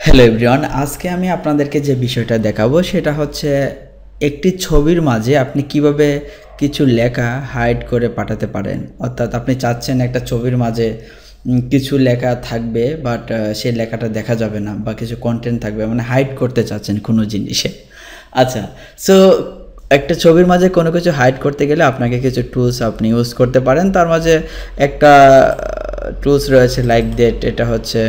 Hello everyone, আজকে আমি আপনাদেরকে যে বিষয়টা দেখাবো সেটা হচ্ছে একটি ছবির মাঝে আপনি কিভাবে কিছু লেখা হাইড করে পাঠাতে পারেন। অর্থাৎ আপনি চাচ্ছেন একটা ছবির মাঝে কিছু লেখা থাকবে বাট সেই লেখাটা দেখা যাবে না, বা কিছু কন্টেন্ট থাকবে, মানে হাইড করতে চাচ্ছেন কোনো জিনিসে। আচ্ছা, সো একটা ছবির মাঝে কোনো কিছু হাইড করতে গেলে আপনাকে কিছু টুলস আপনি ইউজ করতে পারেন। তার মাঝে একটা টুলস রয়েছে লাইক দ্যাট, এটা হচ্ছে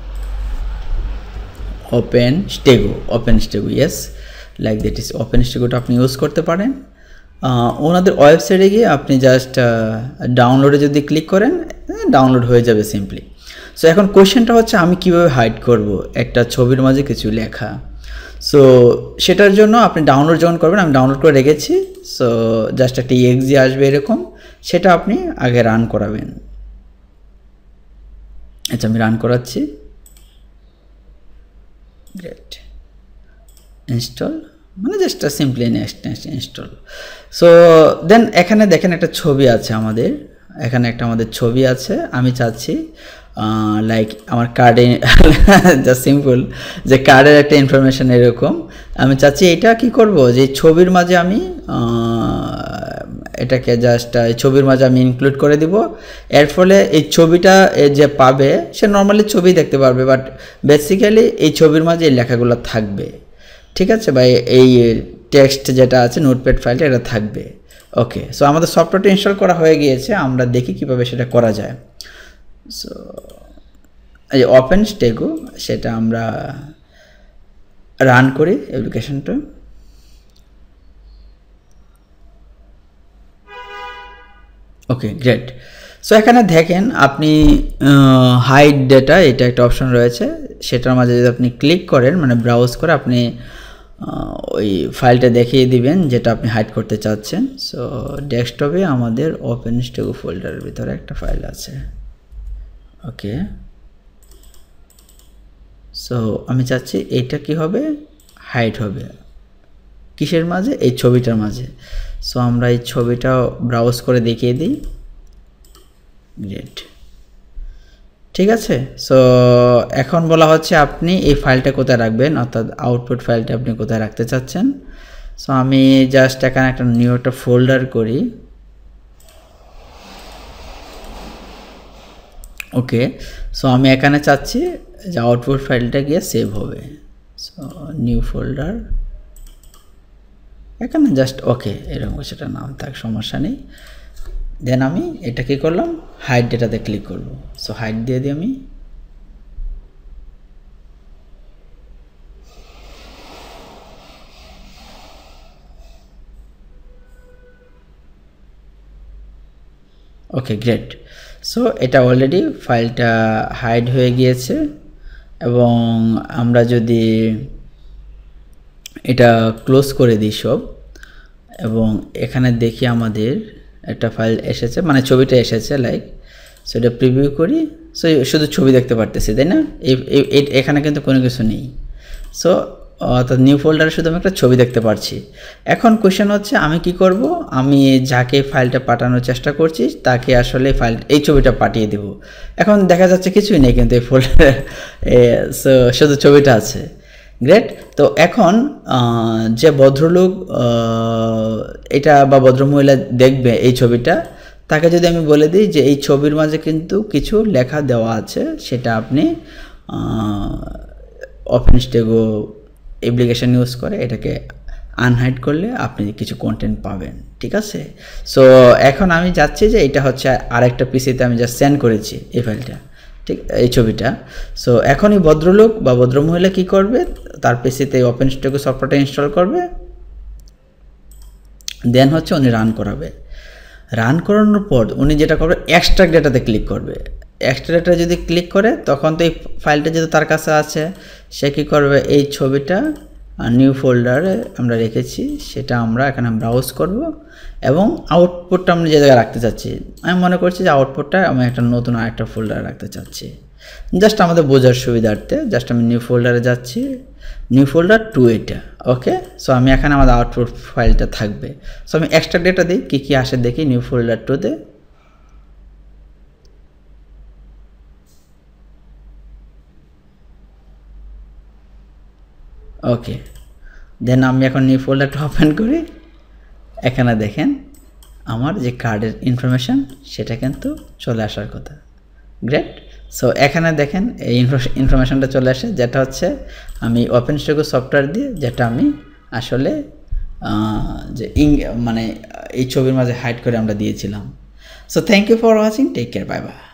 open stego, yes, like that is open স্টেগোটা আপনি ইউজ করতে পারেন। ওনাদের ওয়েবসাইটে গিয়ে আপনি জাস্ট ডাউনলোডে যদি ক্লিক করেন, ডাউনলোড হয়ে যাবে সিম্পলি। সো এখন কোয়েশ্চেনটা হচ্ছে আমি কিভাবে হাইড করব একটা ছবির মাঝে কিছু লেখা। সো সেটার জন্য আপনি ডাউনলোড যখন করবেন, আমি ডাউনলোড করে রেখেছি। সো জাস্ট একটা এক্সি আসবে এরকম, সেটা আপনি আগে রান করাবেন। আচ্ছা, আমি রান করাচ্ছি। গ্রেট, ইনস্টল, মানে just simply next install. So then এখানে দেখেন একটা ছবি আছে আমাদের, এখানে একটা আমাদের ছবি আছে। আমি চাচ্ছি লাইক আমার কার্ডে জাস্ট সিম্পল যে কার্ডের একটা ইনফরমেশন এরকম আমি চাচ্ছি। এটা কি করব, যে ছবির মাঝে আমি এটাকে জাস্ট এই ছবির মাঝে আমি ইনক্লুড করে দিব। এর ফলে এই ছবিটা যে পাবে সে নর্মালি ছবি দেখতে পারবে, বাট বেসিক্যালি এই ছবির মাঝে এই লেখাগুলো থাকবে। ঠিক আছে, বা এই টেক্সট যেটা আছে নোটপ্যাড ফাইলটা এটা থাকবে। ওকে, সো আমাদের সফটওয়্যারটা ইনস্টল করা হয়ে গিয়েছে, আমরা দেখি কিভাবে সেটা করা যায়। সো এই ওপেন স্টেগো, সেটা আমরা রান করি অ্যাপ্লিকেশনটা। ওকে, গ্রেট। সো এখানে দেখেন আপনি হাইড ডেটা, এটা একটা অপশন রয়েছে, সেটার মাঝে যদি আপনি ক্লিক করেন, মানে ব্রাউজ করে আপনি ওই ফাইলটা দেখিয়ে দিবেন যেটা আপনি হাইড করতে চাচ্ছেন। সো ডেস্কটপে আমাদের ওপেন স্টেগো ফোল্ডারের ভিতরে একটা ফাইল আছে। ওকে, সো আমি চাচ্ছি এইটা কি হবে, হাইড হবে কিসের মাঝে, এই ছবিটার মাঝে। সো আমরা এই ছবিটা ব্রাউজ করে দেখিয়ে দিই। গ্রেট, ঠিক আছে। সো এখন বলা হচ্ছে আপনি এই ফাইলটা কোথায় রাখবেন, অর্থাৎ আউটপুট ফাইলটা আপনি কোথায় রাখতে চাচ্ছেন। সো আমি জাস্ট এখানে একটা নিউ একটা ফোল্ডার করি। ওকে, সো আমি এখানে চাচ্ছি যে আউটপুট ফাইলটা গিয়ে সেভ হবে। সো নিউ ফোল্ডার, এখানে জাস্ট ওকে এরকম সেটা নাম থাক, সমস্যা নেই। দেন আমি এটা কি করলাম, হাইড ডেটাতে ক্লিক করব। সো হাইড দিয়ে দিই আমি। Okay, great. সো এটা অলরেডি ফাইলটা হাইড হয়ে গিয়েছে, এবং আমরা যদি এটা ক্লোজ করে দিই সব, এবং এখানে দেখি আমাদের একটা ফাইল এসেছে, মানে ছবিটা এসেছে লাইক। সো এটা প্রিভিউ করি। সো শুধু ছবি দেখতে পারতেছি, তাই না? এখানে কিন্তু কোনো কিছু নেই। সো অর্থাৎ নিউ ফোল্ডারে শুধু আমি একটা ছবি দেখতে পারছি। এখন কোয়েশ্চেন হচ্ছে আমি কি করব, আমি যাকে ফাইলটা পাঠানোর চেষ্টা করছি তাকে আসলে এই ছবিটা পাঠিয়ে দেব। এখন দেখা যাচ্ছে কিছুই নেই কিন্তু এই ফোল্ডারে, সো শুধু ছবিটা আছে। গ্রেট। তো এখন যে ভদ্রলোক এটা বা ভদ্রমহিলা দেখবে এই ছবিটা, তাকে যদি আমি বলে দিই যে এই ছবির মাঝে কিন্তু কিছু লেখা দেওয়া আছে, সেটা আপনি ওপেন স্টেগো অ্যাপ্লিকেশন ইউজ করে এটাকে আনহাইড করলে আপনি কিছু কন্টেন্ট পাবেন। ঠিক আছে, সো এখন আমি যাচ্ছি যে এটা হচ্ছে আরেকটা পিসিতে আমি জাস্ট সেন্ড করেছি এই ফাইলটা, ঠিক এই ছবিটা। সো এখন এই ভদ্রলোক বা ভদ্রমহিলা কী করবে, তার পিসিতে ওপেন স্টেগো সফটওয়্যারটা ইনস্টল করবে, দেন হচ্ছে উনি রান করাবে। রান করানোর পর উনি যেটা করবে, এক্সট্রাক্ট ডেটাতে ক্লিক করবে। এক্সট্রাক্ট ডেটা যদি ক্লিক করে, তখন তো এই ফাইলটা যেহেতু তার কাছে আছে, সে কী করবে, এই ছবিটা নিউ ফোল্ডারে আমরা রেখেছি, সেটা আমরা এখানে ব্রাউজ করব, এবং আউটপুটটা আমরা যে জায়গায় রাখতে চাচ্ছি, আমি মনে করছি যে আউটপুটটা আমি একটা নতুন আরেকটা ফোল্ডারে রাখতে চাচ্ছি। জাস্ট আমাদের বোঝার সুবিধার্থে জাস্ট আমি নিউ ফোল্ডারে যাচ্ছি, নিউ ফোল্ডার 2 এটা। ওকে, সো আমি এখানে আমাদের আউটপুট ফাইলটা থাকবে। সো আমি এক্সট্রা ডেটা দিই, কী আসে দেখি নিউ ফোল্ডার 2তে। ওকে, দেন আমি এখন নিউ ফোল্ডারটা ওপেন করি। এখানে দেখেন আমার যে কার্ডের ইনফরমেশান সেটা কিন্তু চলে আসার কথা। গ্রেট। সো এখানে দেখেন এই ইনফরমেশানটা চলে আসে, যেটা হচ্ছে আমি ওপেন স্টুডিও সফটওয়্যার দিয়ে, যেটা আমি আসলে যে মানে এই ছবির মাঝে হাইড করে আমরা দিয়েছিলাম। So thank you for watching, take care, bye by.